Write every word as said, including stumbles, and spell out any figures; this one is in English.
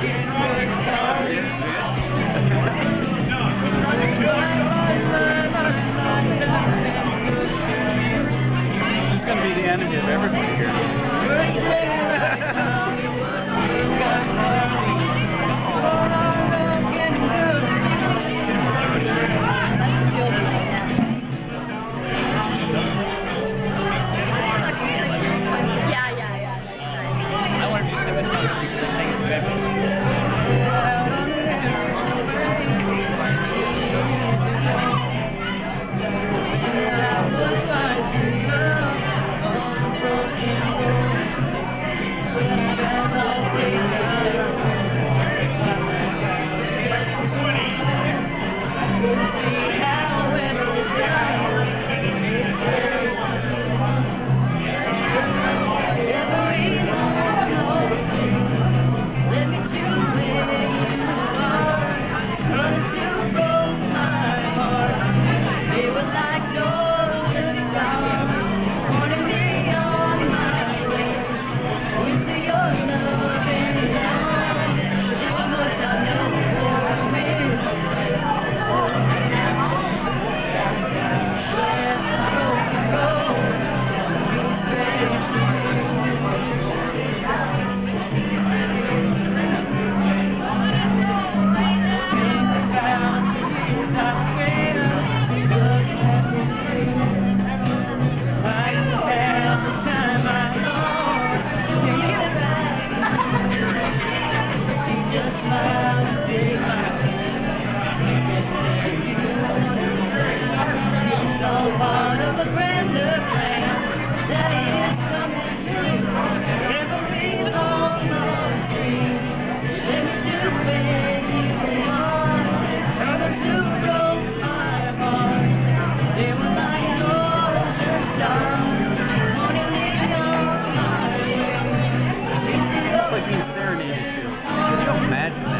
This is going to be the enemy of everybody here. Yeah, yeah, yeah. That's nice. I want to do some of the people that sing better. It's like being serenaded to. Can you imagine?